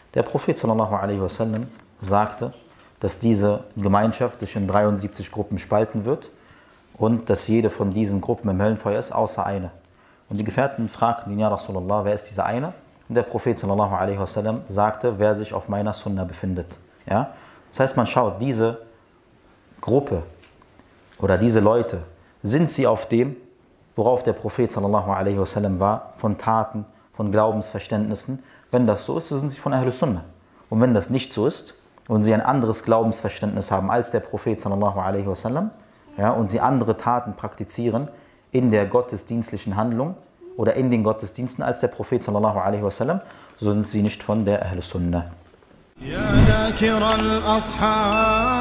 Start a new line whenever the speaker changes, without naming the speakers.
Der Prophet sallallahu alaihi wasallam sagte, dass diese Gemeinschaft sich in 73 Gruppen spalten wird und dass jede von diesen Gruppen im Höllenfeuer ist, außer eine. Und die Gefährten fragten ihn, ja Rasulallah, wer ist dieser eine? Und der Prophet sallallahu alaihi wasallam sagte, wer sich auf meiner Sunna befindet. Ja? Das heißt, man schaut, diese Gruppe oder diese Leute, sind sie auf dem, worauf der Prophet sallallahu alaihi wasallam war, von Taten, von Glaubensverständnissen? Wenn das so ist, so sind sie von Ahlus Sunnah. Und wenn das nicht so ist und sie ein anderes Glaubensverständnis haben als der Prophet sallallahu alaihi wasallam, ja, und sie andere Taten praktizieren in der gottesdienstlichen Handlung oder in den Gottesdiensten als der Prophet sallallahu alaihi wasallam, so sind sie nicht von der Ahlus Sunnah.